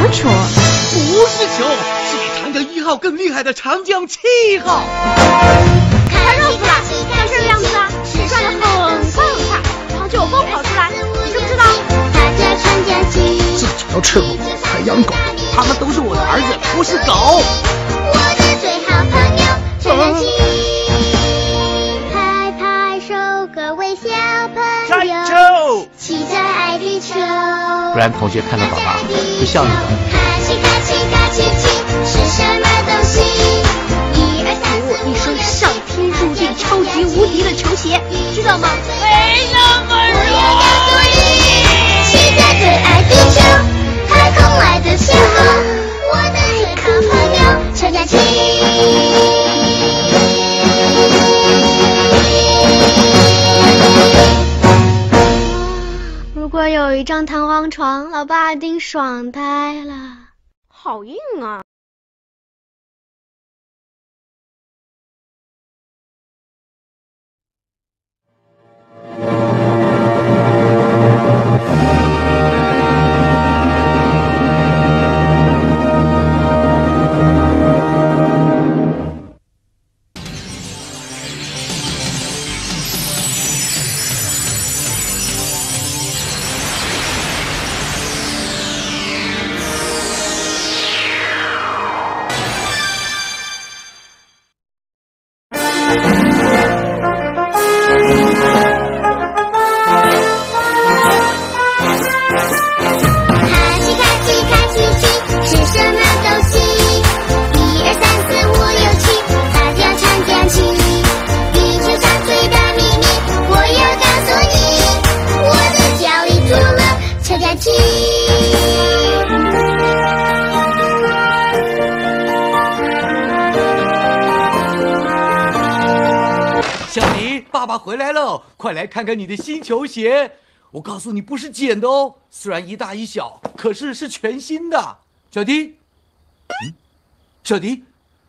球？ 不是球，是比长江1号更厉害的长江7号。 看热死了，像这个样子啊，是转得很快很快，然后就有风跑出来，你知不知道？ 这条赤狗、海洋狗，它们都是我的儿子，不是狗。 我的最好朋友陈丹青，拍拍手，各位小朋友，骑在爱地球。 不然同学看到爸爸会笑你的。 卡奇卡奇卡奇奇是什么东西？1、2、3、 给我一双上天入地、超级无敌的球鞋，知道吗？ 没那么我要告诉你，骑在最爱地球，太空来的时候，我的最好朋友陈嘉青。 如果有一张弹簧床，老爸一定爽呆了。好硬啊！ 爸爸回来了，快来看看你的新球鞋。我告诉你，不是捡的哦，虽然一大一小，可是是全新的。小迪，小迪，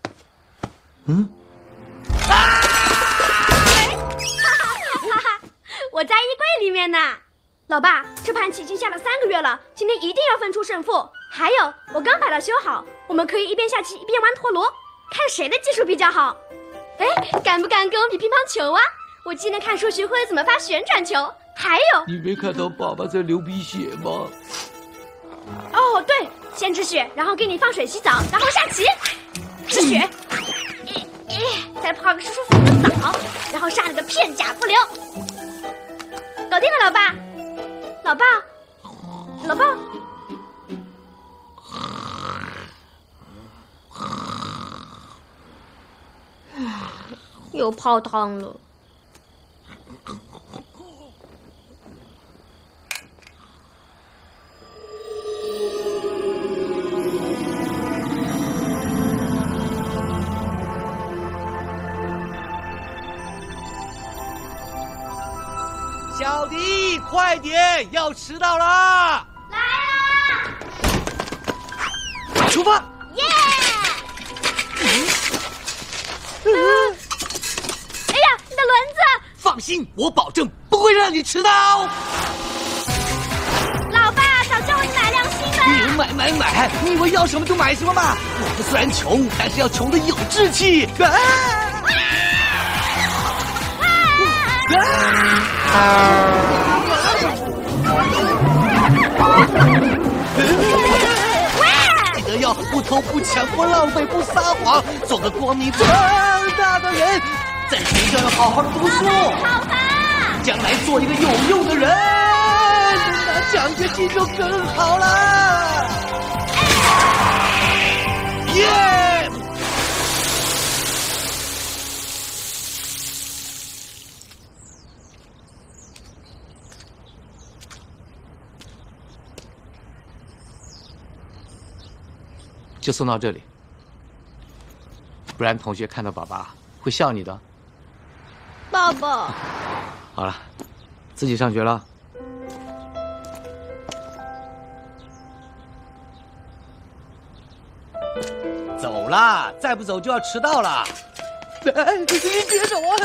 我在衣柜里面呢。老爸，这盘棋已经下了3个月了，今天一定要分出胜负。还有，我刚把它修好，我们可以一边下棋一边玩陀螺，看谁的技术比较好。哎，敢不敢跟我比乒乓球啊？我今天看书学会了怎么发旋转球，还有…… 你没看到爸爸在流鼻血吗？ 哦，对，先止血，然后给你放水洗澡，然后下棋。止血，再泡个舒舒服服的澡，然后杀了个片甲不留。搞定了，老爸。老爸，老爸。又泡汤了。 小迪，快点，要迟到啦！ 来啦！ 出发！ 耶！ 哎呀，你的轮子！ 放心，我保证不会让你迟到。 老爸，早叫我买辆新的。 你买！你以为要什么就买什么吗？我们虽然穷，但是要穷得有志气。记得要不偷不抢不浪费不撒谎，做个光明正大的人。在学校要好好读书，将来做一个有用的人，拿奖学金就更好了。耶！就送到这里，不然同学看到爸爸会笑你的。 爸爸， 好了，自己上学了。走啦，再不走就要迟到了。你别走啊！